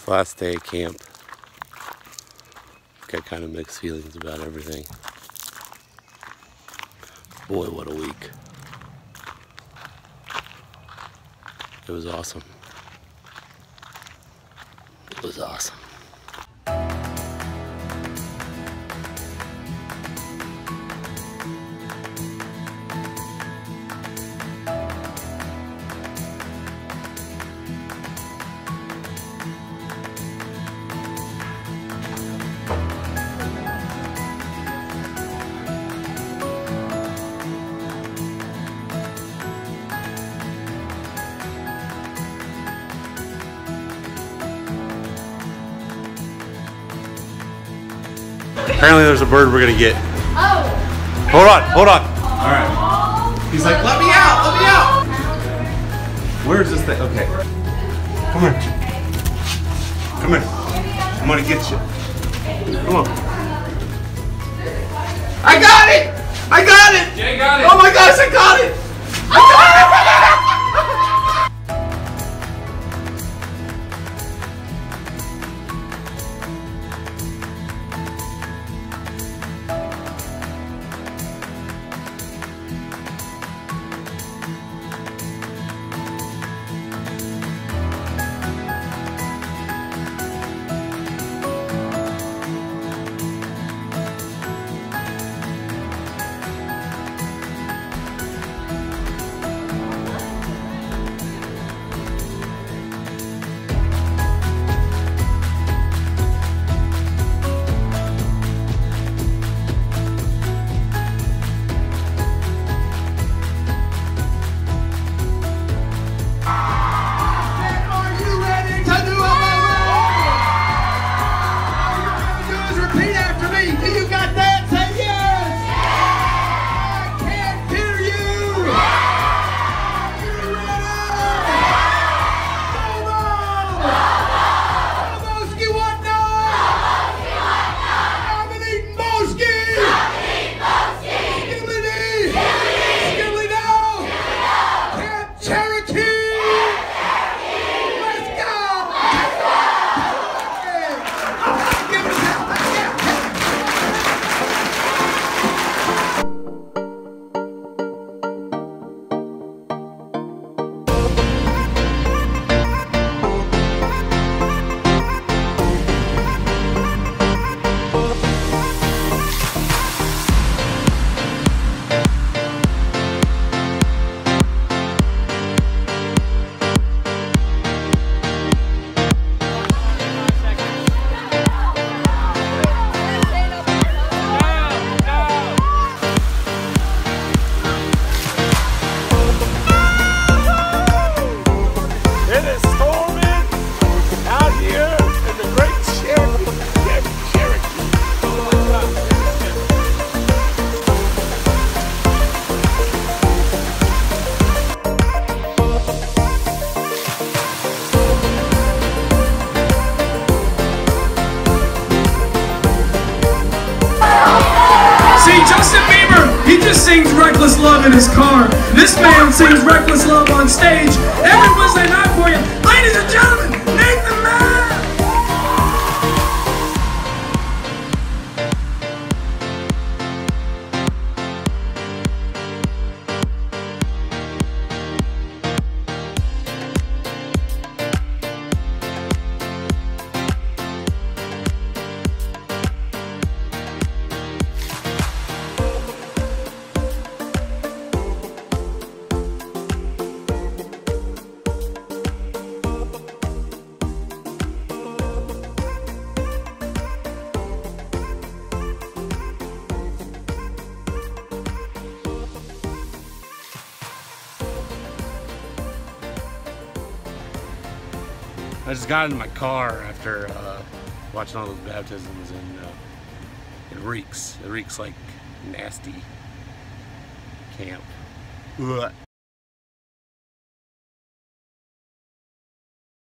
Last day of camp. Got kind of mixed feelings about everything. Boy, what a week. It was awesome. It was awesome. Apparently there's a bird we're gonna get. Oh! Hold on, hold on. Alright. He's like, let me out, let me out! Where's this thing? Okay. Come here. Come here. I'm gonna get you. Come on. I got it! I got it! Jay got it! Oh my gosh, I got it! I got it! Justin Bieber, he just sings Reckless Love in his car. This man sings Reckless Love on stage every Wednesday night for you. Ladies and gentlemen, Nathan Mann! I just got in my car after watching all those baptisms, and it reeks. It reeks like nasty camp. Ugh.